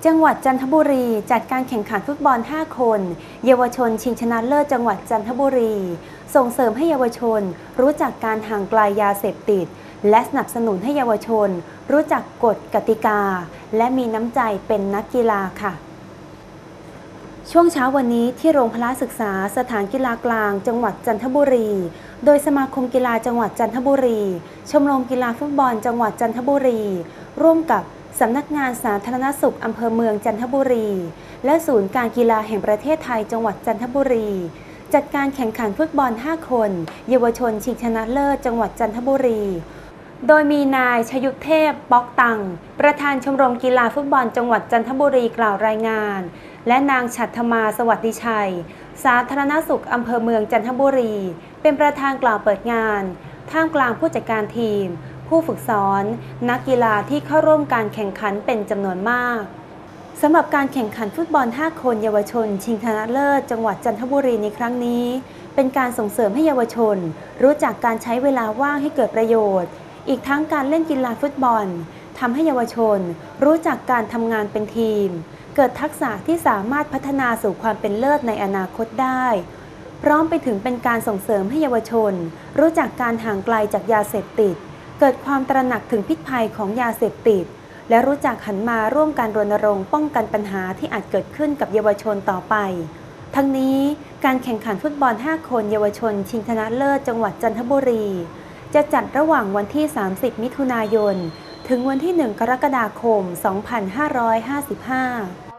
จังหวัดจันทบุรีจัดการแข่งขันฟุตบอล 5 คน เยาวชนชิงชนะเลิศจังหวัดจันทบุรี ส่งเสริมให้เยาวชนรู้จักการห่างไกลยาเสพติด และสนับสนุนให้เยาวชนรู้จักกฎกติกา และมีน้ำใจเป็นนักกีฬาค่ะ ช่วงเช้าวันนี้ที่โรงพละศึกษาสถานกีฬากลางจังหวัดจันทบุรี โดยสมาคมกีฬาจังหวัดจันทบุรี ชมรมกีฬาฟุตบอลจังหวัดจันทบุรี ร่วมกับสำนักงานสาธารณสุขอำเภอเมืองจันทบุรี และศูนย์การกีฬาแห่งประเทศไทยจังหวัดจันทบุรี จัดการแข่งขันฟุตบอล 5 คน เยาวชนชิงชนะเลิศจังหวัดจันทบุรี โดยมีนายชยุทธเทพป๊อกตังประธานชมรมกีฬาฟุตบอลจังหวัดจันทบุรีกล่าวรายงานและนางฉัตรมาสวัสดิชัยสาธารณสุขอำเภอเมืองจันทบุรีเป็นประธานกล่าวเปิดงานท่ามกลางผู้จัดการทีมผู้ฝึกสอนนักกีฬาที่เข้าร่วมการแข่งขันเป็นจำนวนมากสำหรับการแข่งขันฟุตบอล 5 คนเยาวชนชิงชนะเลิศจังหวัดจันทบุรีในครั้งนี้เป็นการส่งเสริมให้เยาวชนรู้จักการใช้เวลาว่างให้เกิดประโยชน์อีกทั้งการเล่นกีฬาฟุตบอลทำให้เยาวชนรู้จักการทำงานเป็นทีมเกิดทักษะที่สามารถพัฒนาสู่ความเป็นเลิศในอนาคตได้พร้อมไปถึงเป็นการส่งเสริมให้เยาวชนรู้จักการห่างไกลจากยาเสพติดเกิดความตระหนักถึงพิษภัยของยาเสพติดและรู้จักหันมาร่วมกันรณรงค์ป้องกันปัญหาที่อาจเกิดขึ้นกับเยาวชนต่อไปทั้งนี้การแข่งขันฟุตบอล 5 คนเยาวชนชิงชนะเลิศจังหวัดจันทบุรีจะจัดระหว่างวันที่ 30 มิถุนายน ถึงวันที่ 1 กรกฎาคม 2555